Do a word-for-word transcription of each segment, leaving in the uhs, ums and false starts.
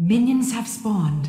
Minions have spawned.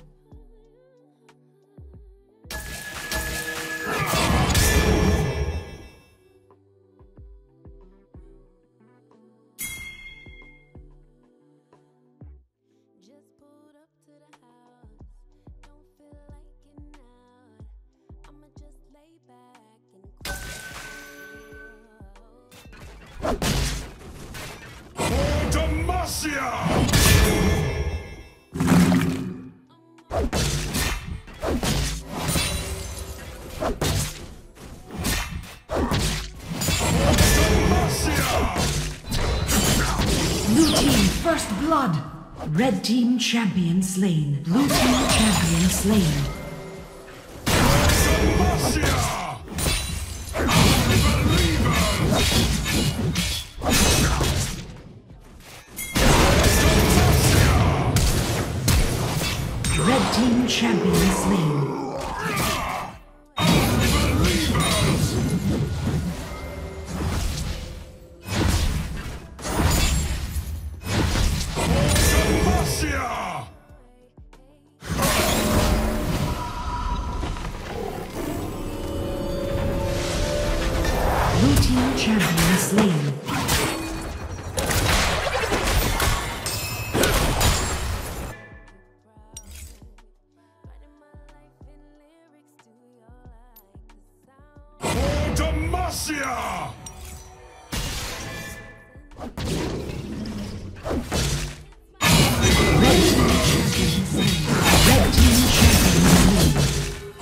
Blue team first blood. Red team champion slain. Blue team champion slain. Red team champion slain. Blue team champion slain. Demacia! Red team champion slain.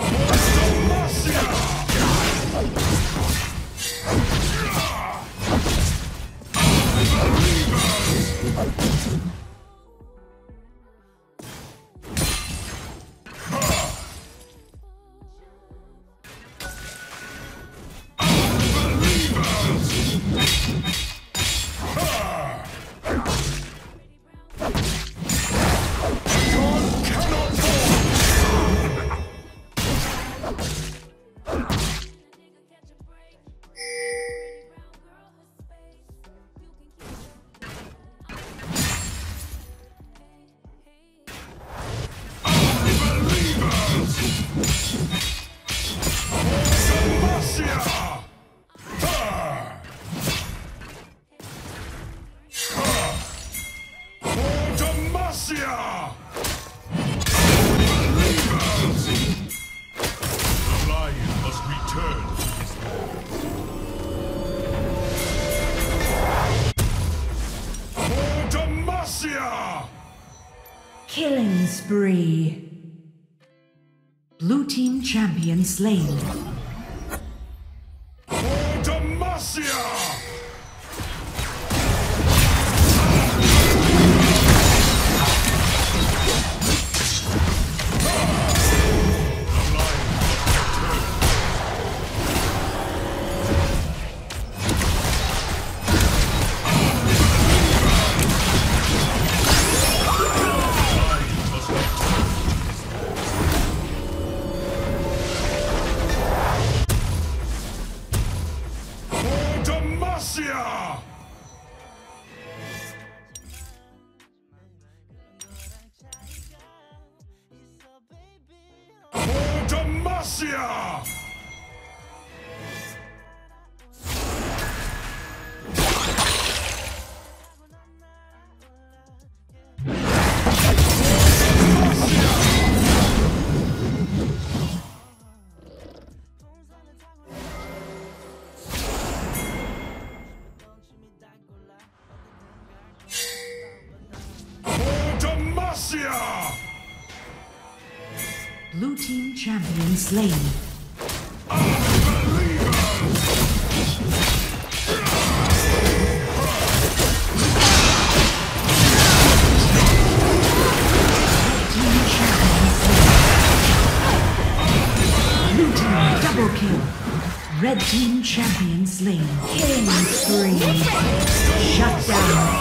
Killing spree. Blue team champion slain. Demacia! Demacia! Demacia! Blue team champion slain. Blue team double kill. Red team champion slain. Killing spree. Shut down.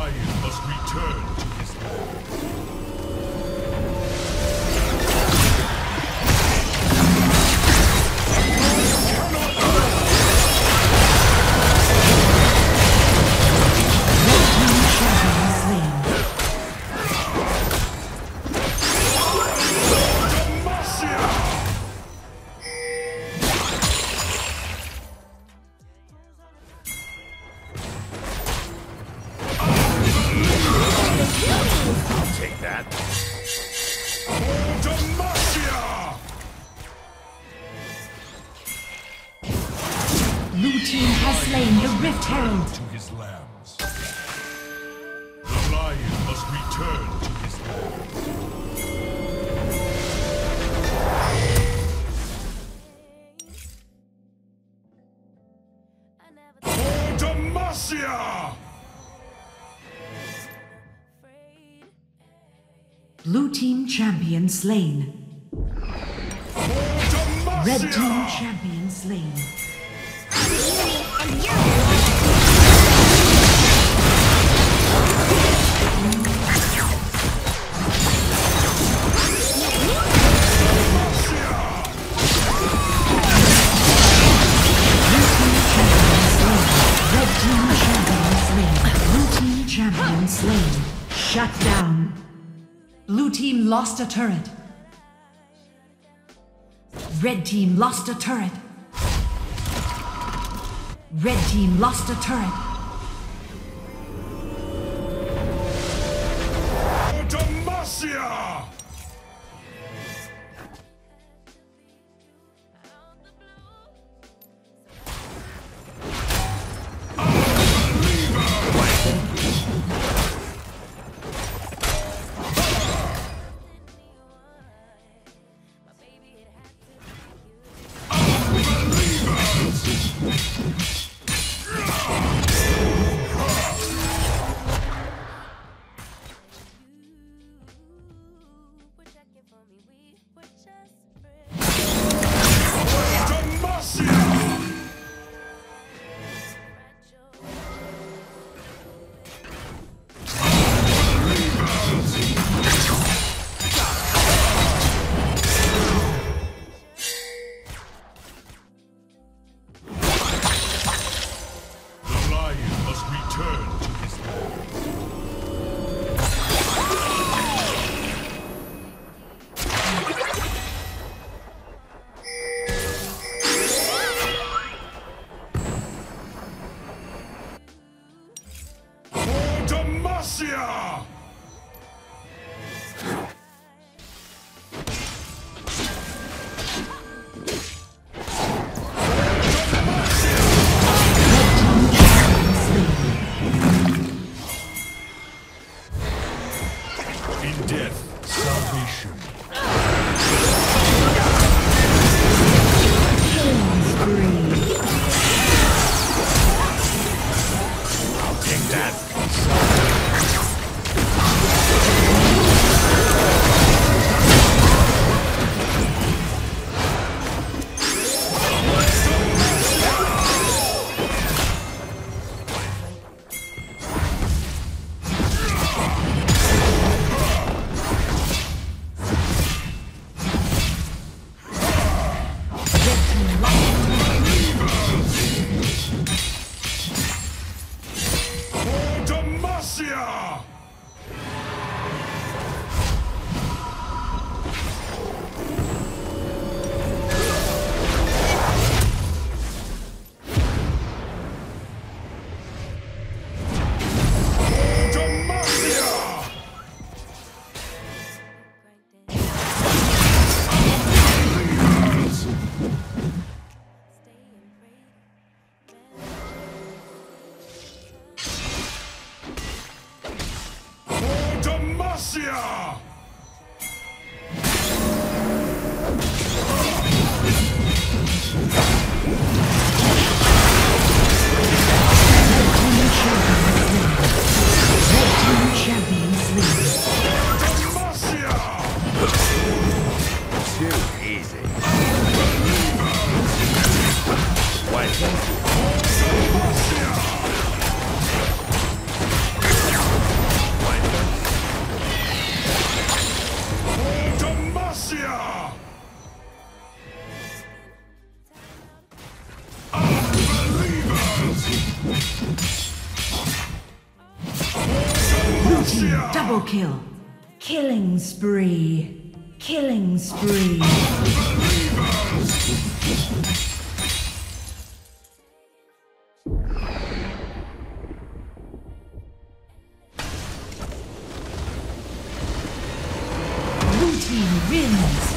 lion must return to his lair. Blue team has slain the Rift Herald. To his lambs. The lion must return to his lair. Demacia! Blue team champion slain. Demacia! Red team champion slain. Champion slain. Shut down. Blue team lost a turret. Red team lost a turret. Red team lost a turret. Demacia! Demacia! In death, salvation. I'll take that. Demacia! Demacia! Champion slain. Demacia! Too easy. Why? Demacia! team double kill. Killing spree. Killing spree. Blue team wins.